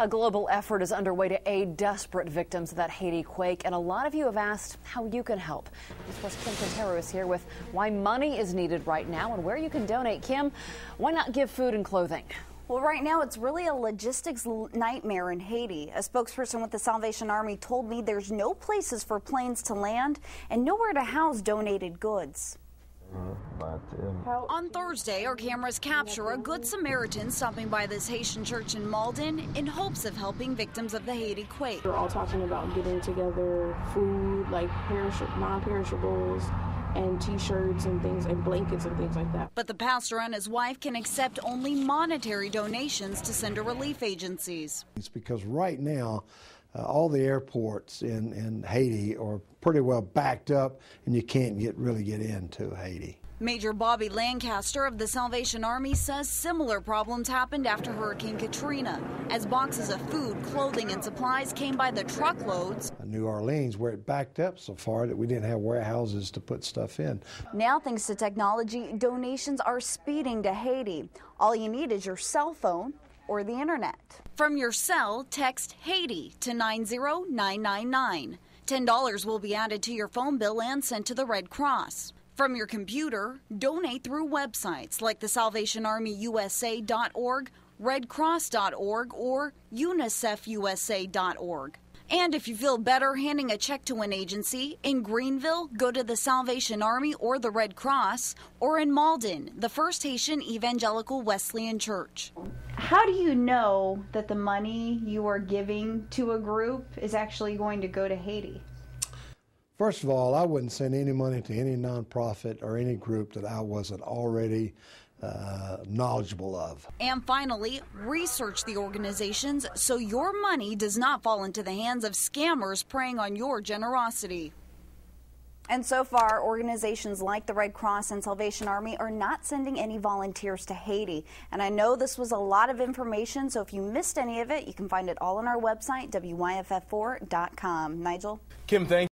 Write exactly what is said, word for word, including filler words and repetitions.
A global effort is underway to aid desperate victims of that Haiti quake, and a lot of you have asked how you can help. News Force Kim Quintero is here with why money is needed right now and where you can donate. Kim, why not give food and clothing? Well, right now, it's really a logistics nightmare in Haiti. A spokesperson with the Salvation Army told me there's no places for planes to land and nowhere to house donated goods. On Thursday, our cameras capture a Good Samaritan stopping by this Haitian church in Malden in hopes of helping victims of the Haiti quake. We're all talking about getting together food, like non-perishables, and t-shirts and things, and blankets and things like that. But the pastor and his wife can accept only monetary donations to send to relief agencies. It's because right now, uh, all the airports in, in Haiti are pretty well backed up, and you can't get really get into Haiti. Major Bobby Lancaster of the Salvation Army says similar problems happened after Hurricane Katrina, as boxes of food, clothing, and supplies came by the truckloads. New Orleans, where it backed up so far that we didn't have warehouses to put stuff in. Now, thanks to technology, donations are speeding to Haiti. All you need is your cell phone or the internet. From your cell, text Haiti to nine zero nine nine nine. ten dollars will be added to your phone bill and sent to the Red Cross. From your computer, donate through websites like the Salvation Army U S A dot org, Red Cross dot org, or UNICEF U S A dot org. And if you feel better handing a check to an agency, in Greenville, go to the Salvation Army or the Red Cross, or in Malden, the First Haitian Evangelical Wesleyan Church. How do you know that the money you are giving to a group is actually going to go to Haiti? First of all, I wouldn't send any money to any nonprofit or any group that I wasn't already uh, knowledgeable of. And finally, research the organizations so your money does not fall into the hands of scammers preying on your generosity. And so far, organizations like the Red Cross and Salvation Army are not sending any volunteers to Haiti. And I know this was a lot of information, so if you missed any of it, you can find it all on our website, W Y F F four dot com. Nigel? Kim, thank you.